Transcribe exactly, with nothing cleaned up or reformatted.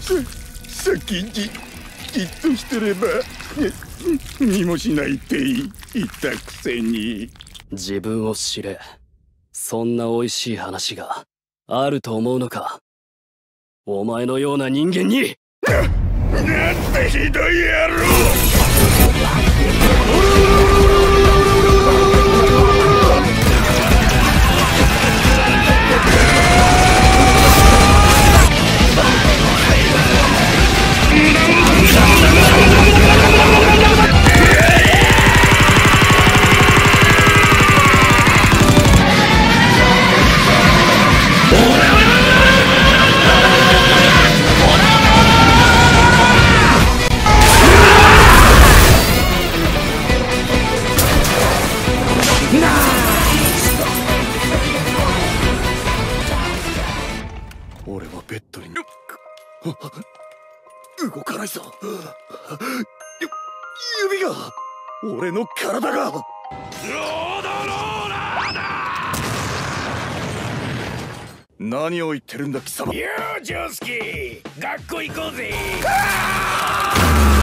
きじじっとしてれば見もしないって言ったくせに。 自分を知れ。そんな美味しい話があると思うのか、お前のような人間に。 な、なんてひどい野郎。俺はベッドに動かないぞ。指が、俺の体が。ロードローラーだ。何を言ってるんだ貴様。 よージョースキー、学校行こうぜ。